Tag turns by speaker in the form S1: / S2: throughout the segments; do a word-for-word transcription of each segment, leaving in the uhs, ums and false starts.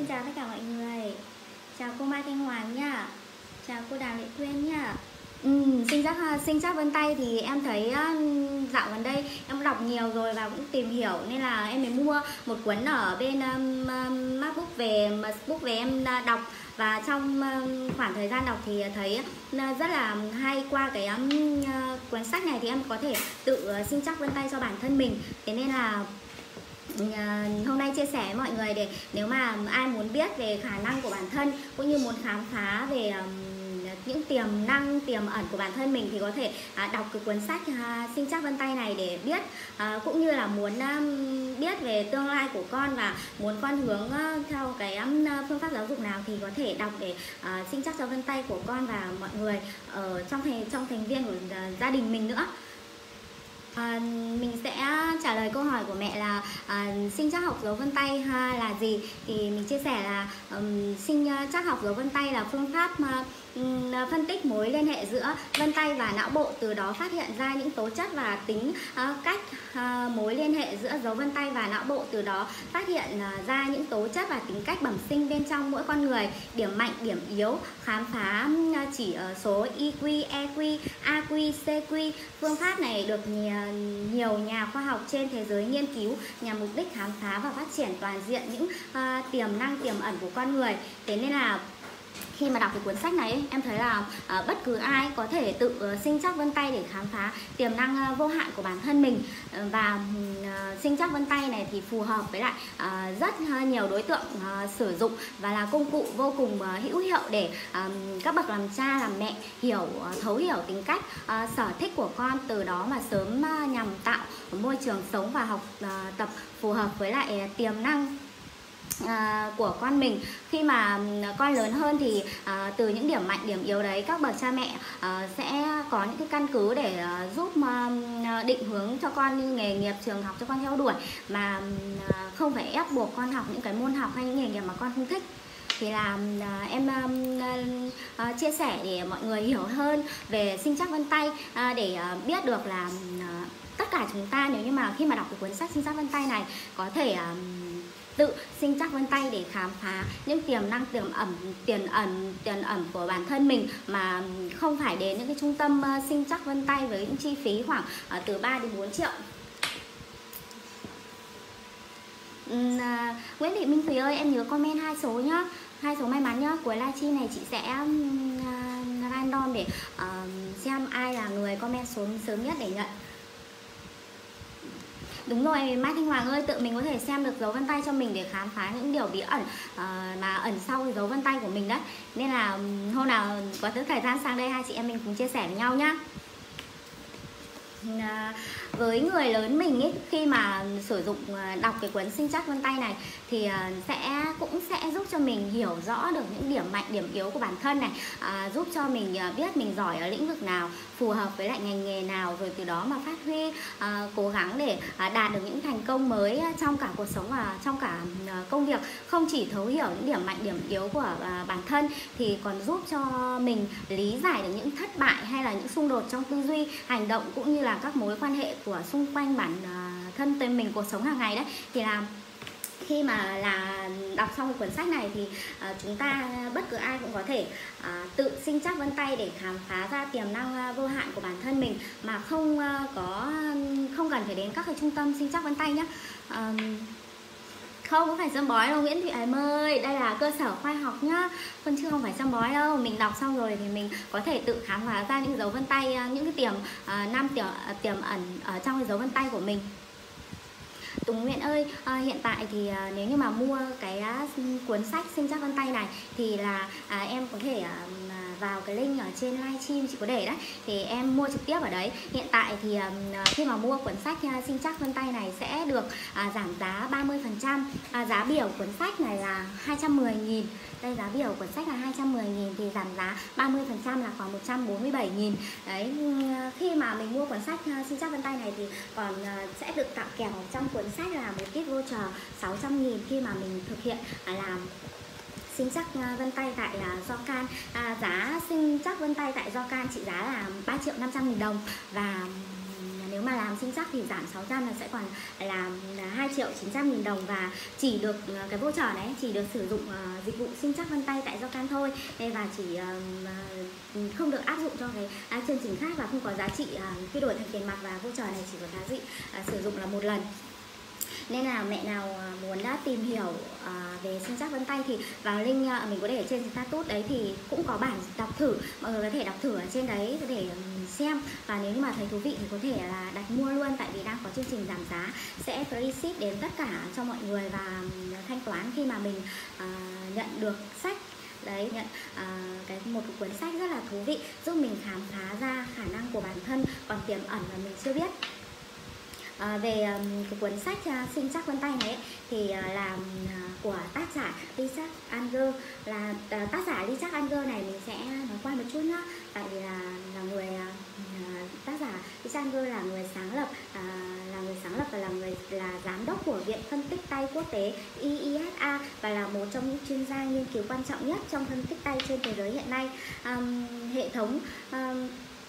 S1: Xin chào tất cả mọi người. Chào cô Mai Thanh Hoàng nha. Chào cô Đào Lệ Quyên nha. Ừ, sinh chắc sinh chắc vân tay thì em thấy dạo gần đây em đọc nhiều rồi và cũng tìm hiểu nên là em mới mua một cuốn ở bên um, MacBook về MacBook về em đọc, và trong um, khoảng thời gian đọc thì thấy rất là hay. Qua cái um, cuốn sách này thì em có thể tự sinh chắc vân tay cho bản thân mình. Thế nên là Uh, hôm nay chia sẻ với mọi người để nếu mà ai muốn biết về khả năng của bản thân cũng như muốn khám phá về um, những tiềm năng tiềm ẩn của bản thân mình thì có thể uh, đọc cái cuốn sách uh, sinh chắc vân tay này để biết, uh, cũng như là muốn um, biết về tương lai của con và muốn con hướng uh, theo cái um, phương pháp giáo dục nào thì có thể đọc để uh, sinh chắc cho vân tay của con và mọi người ở trong thành trong thành viên của uh, gia đình mình nữa. À, mình sẽ trả lời câu hỏi của mẹ là à, sinh trắc học dấu vân tay ha, là gì. Thì mình chia sẻ là um, sinh trắc học dấu vân tay là phương pháp mà, um, phân tích mối liên hệ giữa vân tay và não bộ, từ đó phát hiện ra những tố chất và tính uh, cách uh, mối liên hệ giữa dấu vân tay và não bộ, từ đó phát hiện uh, ra những tố chất và tính cách bẩm sinh bên trong mỗi con người, điểm mạnh, điểm yếu, khám phá uh, chỉ ở số i kiu, e kiu, a kiu, xê kiu. Phương pháp này được nhiều nhiều nhà khoa học trên thế giới nghiên cứu nhằm mục đích khám phá và phát triển toàn diện những uh, tiềm năng tiềm ẩn của con người. Thế nên là khi mà đọc cái cuốn sách này em thấy là uh, bất cứ ai có thể tự uh, sinh chắc vân tay để khám phá tiềm năng uh, vô hạn của bản thân mình. uh, và uh, sinh chắc vân tay này thì phù hợp với lại uh, rất uh, nhiều đối tượng uh, sử dụng và là công cụ vô cùng uh, hữu hiệu để uh, các bậc làm cha làm mẹ hiểu uh, thấu hiểu tính cách, uh, sở thích của con, từ đó mà sớm uh, nhằm tạo môi trường sống và học uh, tập phù hợp với lại uh, tiềm năng À, của con mình. Khi mà con lớn hơn thì à, từ những điểm mạnh điểm yếu đấy các bậc cha mẹ à, sẽ có những cái căn cứ để à, giúp à, định hướng cho con như nghề nghiệp, trường học cho con theo đuổi, mà à, không phải ép buộc con học những cái môn học hay những nghề nghiệp mà con không thích. Thì là à, em à, à, chia sẻ để mọi người hiểu hơn về sinh chắc vân tay, à, để à, biết được là à, tất cả chúng ta nếu như mà khi mà đọc cái cuốn sách sinh chắc vân tay này có thể à, tự sinh chắc vân tay để khám phá những tiềm năng tiềm ẩn tiềm ẩn tiềm ẩn của bản thân mình, mà không phải đến những cái trung tâm uh, sinh chắc vân tay với những chi phí khoảng uh, từ ba đến bốn triệu. uhm, uh, Nguyễn Thị Minh Thùy ơi, em nhớ comment hai số nhá, hai số may mắn nhá. Cuối livestream này chị sẽ um, uh, random để uh, xem ai là người comment số sớm nhất để nhận. Đúng rồi, Mai Thanh Hoàng ơi, tự mình có thể xem được dấu vân tay cho mình để khám phá những điều bí ẩn uh, mà ẩn sau cái dấu vân tay của mình đấy. Nên là hôm nào có thời gian sang đây hai chị em mình cùng chia sẻ với nhau nhá. À, với người lớn mình ấy, khi mà sử dụng đọc cái cuốn sinh chắc vân tay này thì sẽ cũng sẽ giúp cho mình hiểu rõ được những điểm mạnh điểm yếu của bản thân này, à, giúp cho mình biết mình giỏi ở lĩnh vực nào, phù hợp với lại ngành nghề nào, rồi từ đó mà phát huy, à, cố gắng để à, đạt được những thành công mới trong cả cuộc sống và trong cả à, công việc. Không chỉ thấu hiểu những điểm mạnh điểm yếu của à, bản thân thì còn giúp cho mình lý giải được những thất bại hay là những xung đột trong tư duy, hành động cũng như là các mối quan hệ của xung quanh bản uh, thân tới mình, cuộc sống hàng ngày đấy. Thì là khi mà là đọc xong cái cuốn sách này thì uh, chúng ta bất cứ ai cũng có thể uh, tự sinh chắc vân tay để khám phá ra tiềm năng uh, vô hạn của bản thân mình mà không uh, có không cần phải đến các cái trung tâm sinh chắc vân tay nhé. Uh, Không, không phải châm bói đâu Nguyễn Thị Ái ơi, đây là cơ sở khoa học nhá, còn chứ không phải châm bói đâu. Mình đọc xong rồi thì mình có thể tự khám phá ra những dấu vân tay, những cái tiềm uh, năm tiềm, uh, tiềm ẩn ở trong cái dấu vân tay của mình. Tùng Nguyễn ơi, à, hiện tại thì à, nếu như mà mua cái à, cuốn sách sinh chắc vân tay này thì là à, em có thể à, vào cái link ở trên livestream chị có để đấy, thì em mua trực tiếp ở đấy. Hiện tại thì à, khi mà mua cuốn sách à, sinh chắc vân tay này sẽ được à, giảm giá ba mươi phần trăm. À, giá biểu cuốn sách này là hai trăm mười nghìn. Đây, giá biểu cuốn sách là hai trăm mười nghìn thì giảm giá ba mươi phần trăm là khoảng một trăm bốn mươi bảy nghìn. Đấy, khi mà mình mua cuốn sách uh, sinh chắc vân tay này thì còn uh, sẽ được tặng kèm trong cuốn sách là một kit voucher sáu trăm nghìn khi mà mình thực hiện uh, làm sinh chắc uh, vân tay tại uh, Docan. uh, Giá sinh chắc vân tay tại Docan trị giá là ba triệu năm trăm nghìn đồng, và nếu mà làm sinh chắc thì giảm sáu trăm là sẽ còn là hai triệu chín trăm nghìn đồng, và chỉ được uh, cái voucher này chỉ được sử dụng uh, dịch vụ sinh chắc vân tay tại Rocan thôi. Đây, và chỉ uh, không được áp dụng cho cái uh, chương trình khác, và không có giá trị uh, khi đổi thành tiền mặt, và voucher này chỉ có giá trị uh, sử dụng là một lần. Nên là mẹ nào muốn đã tìm hiểu uh, về sinh chắc vân tay thì vào link uh, mình có để trên status đấy, thì cũng có bản đọc thử, mọi người có thể đọc thử ở trên đấy để xem, và nếu như mà thấy thú vị thì có thể là đặt mua luôn, tại vì đang có chương trình giảm giá sẽ free ship đến tất cả cho mọi người, và thanh toán khi mà mình uh, nhận được sách. Đấy, nhận à, cái một cái cuốn sách rất là thú vị, giúp mình khám phá ra khả năng của bản thân còn tiềm ẩn mà mình chưa biết. À, về um, cái cuốn sách uh, sinh chắc vân tay này ấy, thì uh, là uh, của tác giả Richard Anger. Là uh, tác giả Richard Anger này mình sẽ nói qua một chút nhá, tại vì là là người uh, tác giả Richard Anger là người sáng lập uh, là người sáng lập và là người là giám đốc của Viện Phân tích tay quốc tế I I S A, và là một trong những chuyên gia nghiên cứu quan trọng nhất trong phân tích tay trên thế giới hiện nay. Um, hệ thống um,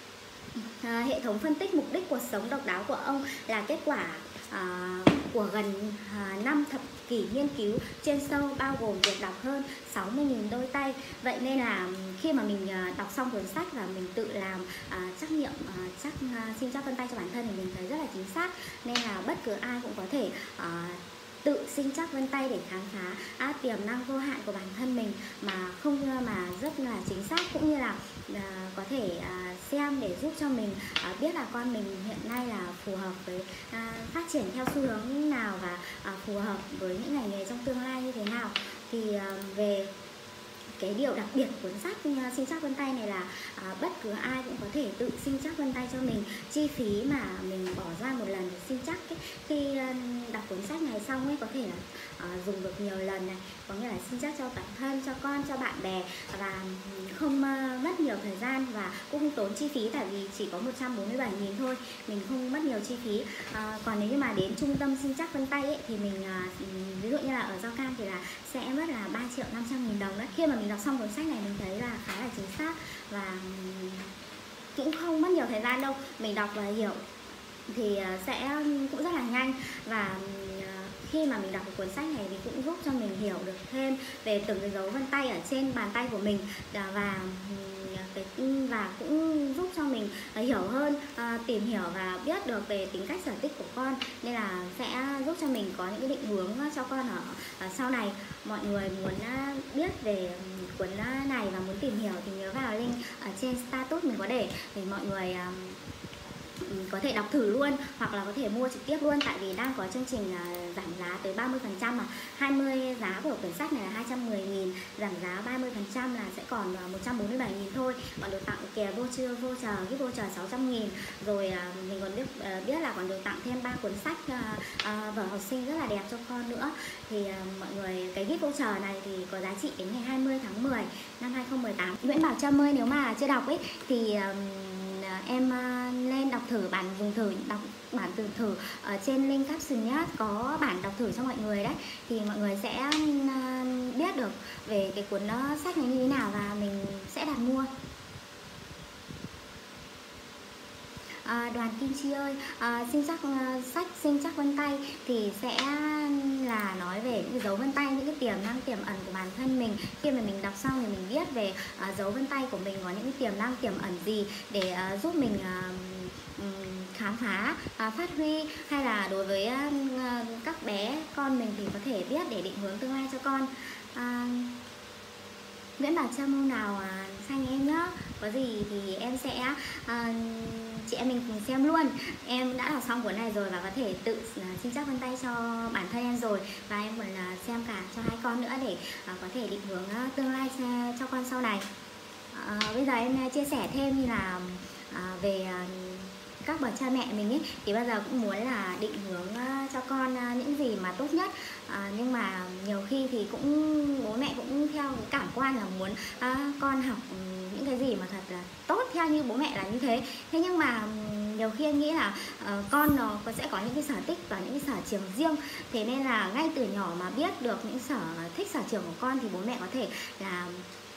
S1: À, hệ thống phân tích mục đích cuộc sống độc đáo của ông là kết quả à, của gần à, năm thập kỷ nghiên cứu chuyên sâu, bao gồm việc đọc hơn sáu mươi nghìn đôi tay. Vậy nên là khi mà mình à, đọc xong cuốn sách và mình tự làm à, trắc nghiệm à, chắc à, sinh chắc vân tay cho bản thân thì mình thấy rất là chính xác, nên là bất cứ ai cũng có thể à, tự sinh chắc vân tay để khám phá à, tiềm năng vô hạn của bản thân mình mà không mà rất là chính xác, cũng như là à, có thể à, xem để giúp cho mình à, biết là con mình hiện nay là phù hợp với à, phát triển theo xu hướng nào, và à, phù hợp với những ngành nghề trong tương lai như thế nào. Thì à, về cái điều đặc biệt của cuốn sách sinh chắc vân tay này là à, bất cứ ai cũng có thể tự sinh chắc vân tay cho mình. Chi phí mà mình bỏ ra một lần để sinh chắc ấy, khi đọc cuốn sách này xong ấy, có thể là à, dùng được nhiều lần này, có nghĩa là sinh chắc cho bản thân, cho con, cho bạn bè, và không uh, mất nhiều thời gian và cũng không tốn chi phí, tại vì chỉ có một trăm bốn mươi bảy nghìn thôi, mình không mất nhiều chi phí. À, còn nếu như mà đến trung tâm sinh chắc vân tay ấy, thì mình uh, ví dụ như là ở Rocan thì là sẽ mất là ba triệu năm trăm nghìn đồng đấy. Khi mà mình đọc xong cuốn sách này mình thấy là khá là chính xác, và cũng không mất nhiều thời gian đâu, mình đọc và hiểu thì sẽ cũng rất là nhanh. Và khi mà mình đọc cái cuốn sách này thì cũng giúp cho mình hiểu được thêm về từng cái dấu vân tay ở trên bàn tay của mình, và cái và cũng giúp cho mình hiểu hơn, tìm hiểu và biết được về tính cách sở thích của con, nên là sẽ giúp cho mình có những cái định hướng cho con ở, ở sau này. Mọi người muốn biết về cuốn này và muốn tìm hiểu thì nhớ vào link ở trên status mình có để để mọi người có thể đọc thử luôn, hoặc là có thể mua trực tiếp luôn, tại vì đang có chương trình giảm giá tới ba mươi phần trăm, mà hai mươi giá của quyển sách này là hai trăm mười nghìn, giảm giá ba mươi phần trăm là sẽ còn một trăm bốn mươi bảy nghìn thôi. Còn được tặng kèm voucher voucher gift voucher sáu trăm nghìn, rồi mình còn biết biết là còn được tặng thêm ba cuốn sách vở học sinh rất là đẹp cho con nữa. Thì mọi người, cái gift voucher này thì có giá trị đến ngày hai mươi tháng mười năm hai không một tám. Nguyễn Bảo Trâm ơi, nếu mà chưa đọc ấy thì em lên đọc thử bản dùng thử đọc bản từ thử ở trên link caption nhé, có bản đọc thử cho mọi người đấy, thì mọi người sẽ biết được về cái cuốn sách này như thế nào và mình sẽ đặt mua. À, Đoàn Kim Chi ơi, à, sinh chắc sách sinh chắc vân tay thì sẽ là nói về những dấu vân tay, những cái tiềm năng tiềm ẩn của bản thân mình. Khi mà mình đọc xong thì mình biết về à, dấu vân tay của mình có những cái tiềm năng tiềm ẩn gì để à, giúp mình à, khám phá, à, phát huy, hay là đối với à, các bé con mình thì có thể biết để định hướng tương lai cho con. à, Nguyễn Bảo Trâm hôm nào à, xanh em nhá, có gì thì em sẽ à, chị em mình cùng xem luôn. Em đã đọc xong cuốn này rồi và có thể tự uh, sinh chắc vân tay cho bản thân em rồi, và em còn uh, xem cả cho hai con nữa để uh, có thể định hướng uh, tương lai cho, cho con sau này. Uh, bây giờ em uh, chia sẻ thêm như là uh, về uh, các bậc cha mẹ mình ấy, thì bao giờ cũng muốn là định hướng uh, cho con uh, những gì mà tốt nhất, uh, nhưng mà nhiều khi thì cũng bố mẹ cũng theo cái cảm quan là muốn uh, con học um, những cái gì mà thật là tốt theo như bố mẹ là như thế. Thế nhưng mà um, nhiều khi em nghĩ là uh, con nó sẽ có những cái sở thích và những cái sở trường riêng, thế nên là ngay từ nhỏ mà biết được những sở thích sở trường của con thì bố mẹ có thể là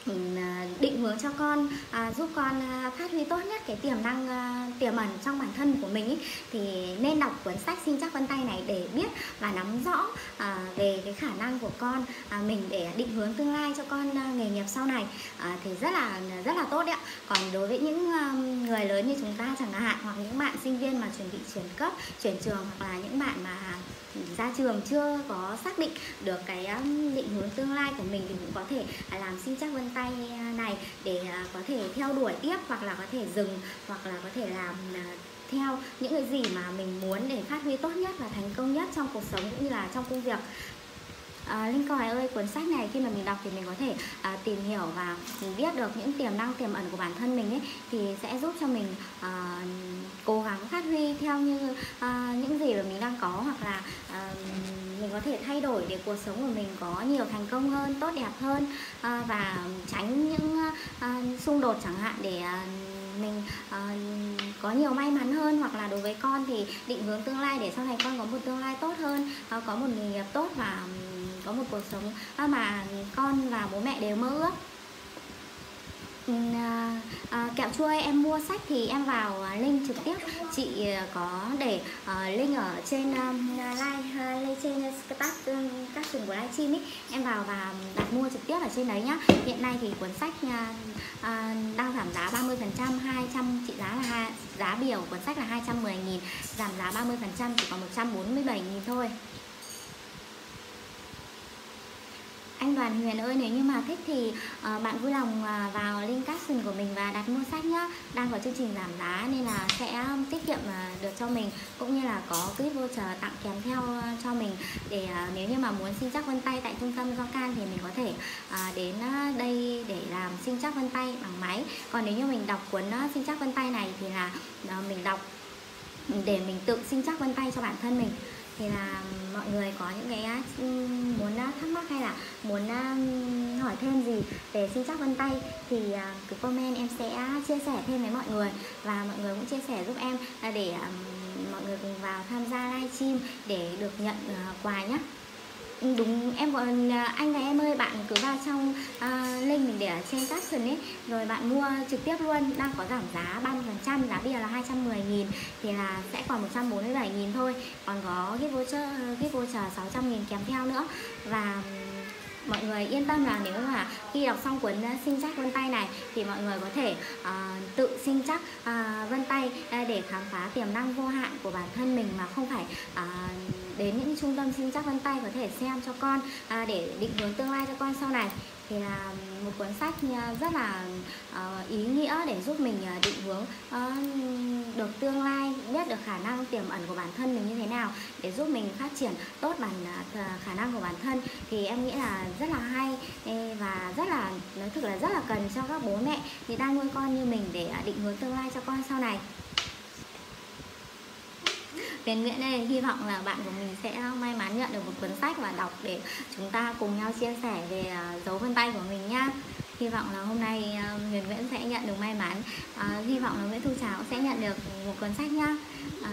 S1: định hướng cho con, à, giúp con à, phát huy tốt nhất cái tiềm năng à, tiềm ẩn trong bản thân của mình ý, thì nên đọc cuốn sách Sinh Chắc Vân Tay này để biết và nắm rõ à, về cái khả năng của con à, mình để định hướng tương lai cho con à, nghề nghiệp sau này, à, thì rất là rất là tốt đấy ạ. Còn đối với những à, người lớn như chúng ta chẳng hạn, hoặc những bạn sinh viên mà chuẩn bị chuyển cấp, chuyển trường, hoặc là những bạn mà ra trường chưa có xác định được cái định hướng tương lai của mình, thì cũng có thể làm Sinh Chắc Vân Tay này để có thể theo đuổi tiếp, hoặc là có thể dừng, hoặc là có thể làm theo những cái gì mà mình muốn để phát huy tốt nhất và thành công nhất trong cuộc sống cũng như là trong công việc. À, Linh Còi ơi, cuốn sách này khi mà mình đọc thì mình có thể à, tìm hiểu và mình biết được những tiềm năng tiềm ẩn của bản thân mình ấy, thì sẽ giúp cho mình à, cố gắng phát huy theo như à, những gì mà mình đang có, hoặc là à, mình có thể thay đổi để cuộc sống của mình có nhiều thành công hơn, tốt đẹp hơn, à, và tránh những à, xung đột chẳng hạn, để à, mình uh, có nhiều may mắn hơn. Hoặc là đối với con thì định hướng tương lai để sau này con có một tương lai tốt hơn, uh, có một nghề nghiệp tốt và um, có một cuộc sống uh, mà con và bố mẹ đều mơ ước. À, à, Kẹo Chua ơi, em mua sách thì em vào uh, link trực tiếp, chị uh, có để uh, link ở trên um, live uh, lên trên các các trường của livestream ấy, em vào và đặt mua trực tiếp ở trên đấy nhá. Hiện nay thì cuốn sách uh, uh, đang giảm giá ba mươi phần trăm, hai trăm trị giá là hai, giá bìa của cuốn sách là hai trăm mười nghìn, giảm giá ba mươi phần trăm chỉ còn một trăm bốn mươi bảy nghìn thôi. Anh Đoàn Huyền ơi, nếu như mà thích thì uh, bạn vui lòng uh, vào link caption của mình và đặt mua sách nhá. Đang có chương trình giảm giá nên là sẽ tiết kiệm uh, được cho mình, cũng như là có gift voucher tặng kèm theo uh, cho mình, để uh, nếu như mà muốn Sinh Chắc Vân Tay tại trung tâm Giocan thì mình có thể uh, đến uh, đây để làm Sinh Chắc Vân Tay bằng máy. Còn nếu như mình đọc cuốn uh, Sinh Chắc Vân Tay này thì là uh, mình đọc để mình tự sinh chắc vân tay cho bản thân mình. Thì là mọi người có những cái muốn thắc mắc hay là muốn hỏi thêm gì về sinh chắc vân tay thì cứ comment, em sẽ chia sẻ thêm với mọi người. Và mọi người cũng chia sẻ giúp em để mọi người cùng vào tham gia livestream để được nhận quà nhé. Đúng, em gọi anh và em ơi, bạn cứ vào trong uh, link mình để ở trên caption ấy, rồi bạn mua trực tiếp luôn. Đang có giảm giá ba mươi phần trăm, giá bìa là hai trăm mười nghìn thì là sẽ còn một trăm bốn mươi bảy nghìn thôi. Còn có gift voucher, gift voucher sáu trăm nghìn kèm theo nữa. Và mọi người yên tâm là nếu mà khi đọc xong cuốn Sinh Chắc Vân Tay này thì mọi người có thể uh, tự sinh chắc uh, vân tay uh, để khám phá tiềm năng vô hạn của bản thân mình, mà không phải uh, đến những trung tâm sinh chắc vân tay có thể xem cho con uh, để định hướng tương lai cho con sau này. Thì là một cuốn sách rất là uh, ý nghĩa để giúp mình uh, định hướng uh, được tương lai, biết được khả năng tiềm ẩn của bản thân mình như thế nào để giúp mình phát triển tốt bản uh, khả năng của bản thân. Thì em nghĩ là rất là hay và rất là, nói thực là rất là cần cho các bố mẹ thì đang nuôi con như mình để uh, định hướng tương lai cho con sau này. Huyền Nguyễn đây, hy vọng là bạn của mình sẽ may mắn nhận được một cuốn sách và đọc để chúng ta cùng nhau chia sẻ về uh, dấu vân tay của mình nhá. Hy vọng là hôm nay uh, Huyền Nguyễn sẽ nhận được may mắn. uh, Hy vọng là Nguyễn Thu Trà cũng sẽ nhận được một cuốn sách nhá. uh,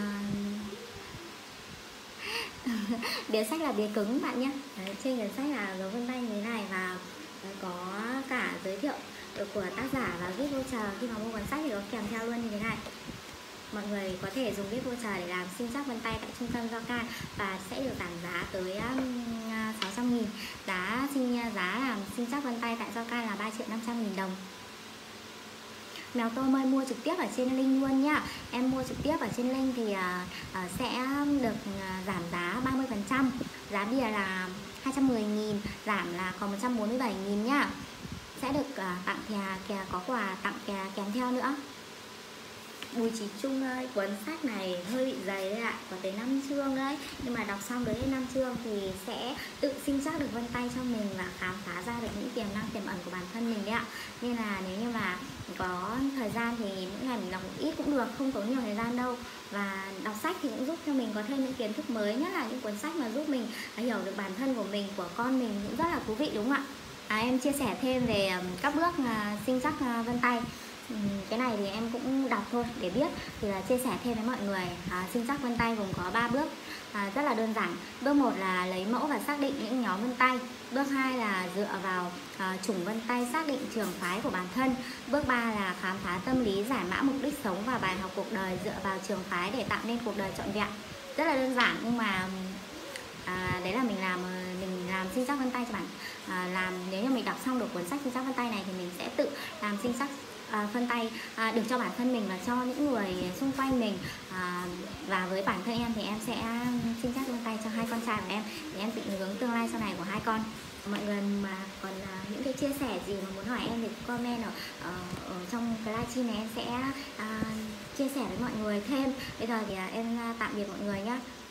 S1: Bìa sách là bìa cứng bạn nhé. Đấy, trên bìa sách là dấu vân tay như thế này, và có cả giới thiệu của tác giả và gift voucher. Khi mà mua cuốn sách thì có kèm theo luôn như thế này. Mọi người có thể dùng gift voucher để làm sinh chắc vân tay tại trung tâm Giocan và sẽ được giảm giá tới sáu trăm nghìn. Giá sinh giá làm sinh chắc vân tay tại Giocan là ba triệu năm trăm nghìn đồng. Mèo tôm ơi, mua trực tiếp ở trên link luôn nhá. Em mua trực tiếp ở trên link thì uh, uh, sẽ được uh, giảm giá ba mươi phần trăm. Giá bìa là hai trăm mười nghìn, giảm là còn một trăm bốn mươi bảy nghìn nhá. Sẽ được uh, tặng kèm, kèm có quà tặng kèm, kèm theo nữa. Bùi Trí Trung ơi, cuốn sách này hơi bị dày đấy ạ, có tới năm chương đấy. Nhưng mà đọc xong tới năm chương thì sẽ tự sinh chắc được vân tay cho mình và khám phá ra được những tiềm năng tiềm ẩn của bản thân mình đấy ạ. Nên là nếu như mà có thời gian thì mỗi ngày mình đọc một ít cũng được, không tốn nhiều thời gian đâu. Và đọc sách thì cũng giúp cho mình có thêm những kiến thức mới, nhất là những cuốn sách mà giúp mình hiểu được bản thân của mình, của con mình cũng rất là thú vị đúng không ạ? À, em chia sẻ thêm về các bước uh, sinh chắc uh, vân tay. Ừm, cái này thì em cũng đọc thôi để biết, thì là chia sẻ thêm với mọi người. À, sinh chắc vân tay gồm có ba bước, à, rất là đơn giản. Bước một là lấy mẫu và xác định những nhóm vân tay. Bước hai là dựa vào à, chủng vân tay xác định trường phái của bản thân. Bước ba là khám phá tâm lý, giải mã mục đích sống và bài học cuộc đời dựa vào trường phái để tạo nên cuộc đời trọn vẹn. Rất là đơn giản, nhưng mà à, đấy là mình làm mình làm sinh chắc vân tay cho bạn. À, làm nếu như mình đọc xong được cuốn sách sinh chắc vân tay này thì mình sẽ tự làm sinh chắc à, vân tay à, được cho bản thân mình và cho những người xung quanh mình. À, và với bản thân em thì em sẽ sinh chắc vân tay cho hai con trai của em để em định hướng tương lai sau này của hai con. Mọi người mà còn à, những cái chia sẻ gì mà muốn hỏi em thì comment ở, ở, ở trong cái livestream này, em sẽ à, chia sẻ với mọi người thêm. Bây giờ thì à, em tạm biệt mọi người nhé.